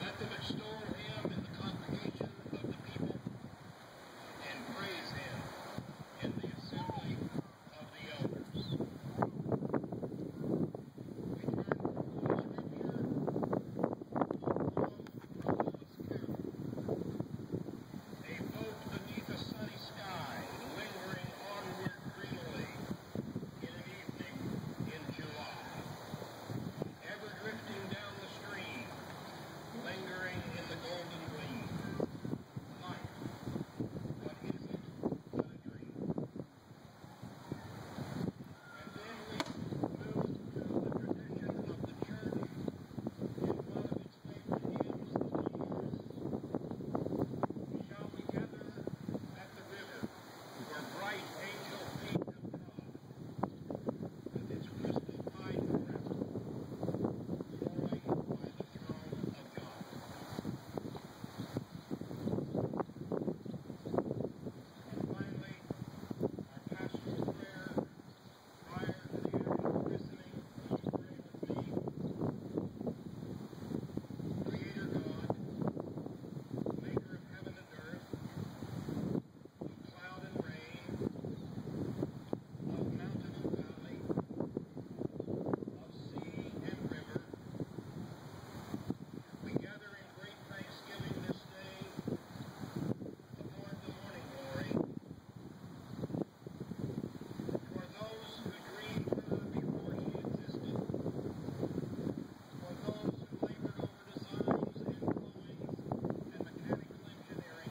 Let them extol him in the congregation of the people, and praise him in the assembly of the elders. We turn to Holy Scripture, Romulus Carol. A boat beneath a sunny sky, lingering onward dreamily in an evening in July. Ever drifting down the stream, lingering in the golden gleam. Life, what is it but a dream? And then we move through the tradition of the church in one of its favorite hymns, the years. Shall we gather at the river where bright angel feet have trod, with its crystal tide forever, flowing by the throne of God. And finally, our pastoral prayer prior to the actual christening. Please pray with me. Creator God, maker of heaven and earth, of cloud and rain, of mountain and valley, of sea and river, we gather in great thanksgiving this day aboard the morning glory for those who dreamed her before she existed, for those who labored over designs and drawings and mechanical engineering,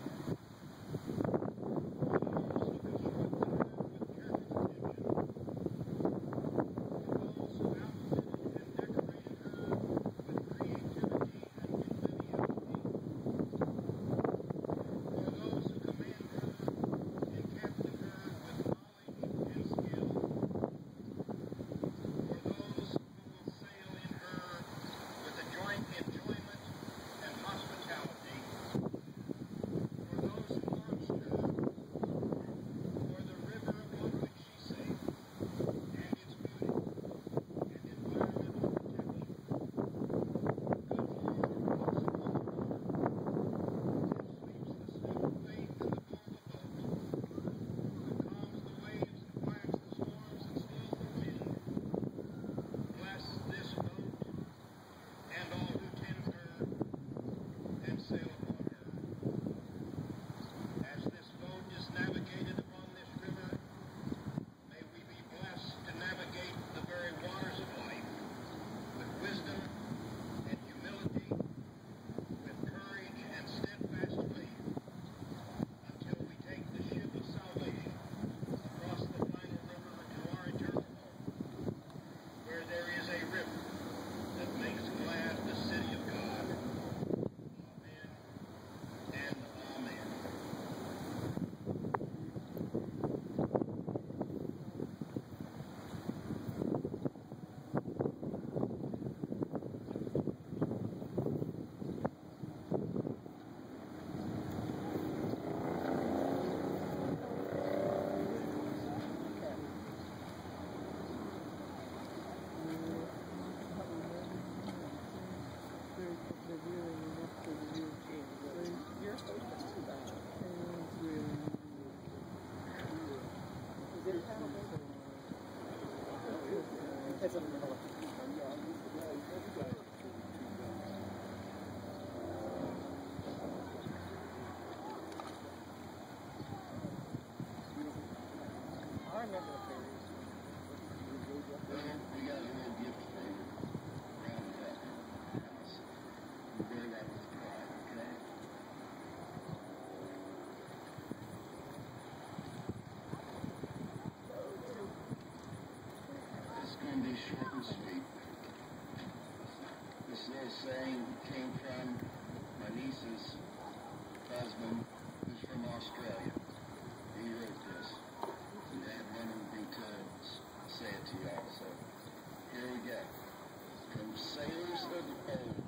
for those who constructed her with careful attention, for those who outfitted and decorated her with creativity and ingenuity, for those who command her and captain her with knowledge and skill, for those who will sail in her with a joint enjoyment and hospitality, for those who launched her, for the river upon which she sailed, and its beauty and environmental protection. Good Lord walks upon the water and sweeps the stable faith in the bow of the boat, who calms the waves and quiets the storms and stills the wind. Bless this boat and all who tend her and sail upon her. As this boat is navigated upon this river, may we be blessed to navigate the very waters of life with wisdom and humility, with courage and steadfast faith, until we take the ship of salvation across the final river to our eternal home, where there is a river that makes glad the city of God. Amen and amen. You're supposed to do that. Is it a panel? It's a I remember the fairies. Well, we got a little gift for you around the house. You bear that with pride, okay? It's going to be short and sweet. This little saying came from my niece's husband, who's from Australia. He wrote this. And Dad wanted me to say it to y'all, so here we go. From sailors of old,